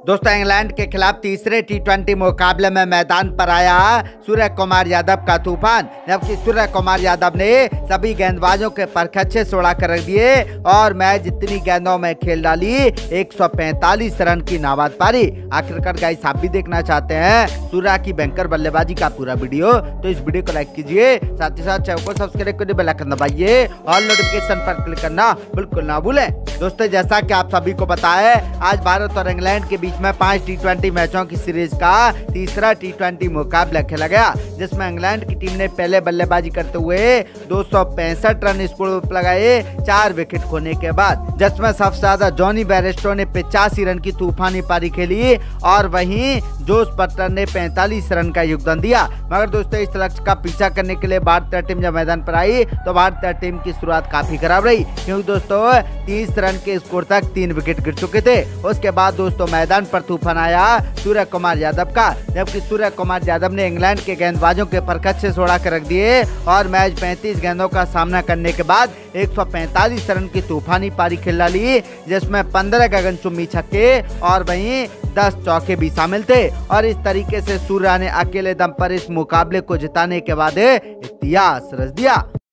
दोस्तों इंग्लैंड के खिलाफ तीसरे टी20 मुकाबले में मैदान पर आया सूर्य कुमार यादव का तूफान, जबकि सूर्य कुमार यादव ने सभी गेंदबाजों के परखच्चे से उड़ा कर रख दिए और मैच जितनी गेंदों में खेल डाली 145 रन की नाबाद पारी। आखिरकार गाइस आप भी देखना चाहते हैं सूर्य की बैंकर बल्लेबाजी का पूरा वीडियो, तो इस वीडियो को लाइक कीजिए, साथ ही साथ चैनल को सब्सक्राइब कर बेल आइकन दबाइए और नोटिफिकेशन पर क्लिक करना बिल्कुल ना भूलें। दोस्तों जैसा कि आप सभी को पता है, आज भारत और इंग्लैंड के बीच में 5 टी20 मैचों की सीरीज का तीसरा टी20 मुकाबला खेला गया, जिसमें इंग्लैंड की टीम ने पहले बल्लेबाजी करते हुए 265 रन स्कोर पर लगाए 4 विकेट खोने के बाद, जिसमें सबसे ज्यादा जॉनी बेयरस्टो ने 85 रन की तूफानी पारी खेली और वहीं जोस बटलर ने 45 रन का योगदान दिया। मगर दोस्तों इस लक्ष्य का पीछा करने के लिए भारतीय टीम जब मैदान पर आई तो भारतीय टीम की शुरुआत काफी खराब रही, क्योंकि दोस्तों 30 रन के स्कोर तक 3 विकेट गिर चुके थे। उसके बाद दोस्तों मैदान पर तूफान आया सूर्य कुमार यादव का, जबकि सूर्य कुमार यादव ने इंग्लैंड के गेंदबाजों के परखच्चे से उड़ा कर रख दिए और मैच 35 गेंदों का सामना करने के बाद 145 रन की तूफानी पारी खेल डाली, जिसमें 15 गगनचुंबी छक्के और वहीं 10 चौके भी शामिल थे। और इस तरीके से सूर्य ने अकेले दम पर इस मुकाबले को जिताने के बाद इतिहास रच दिया।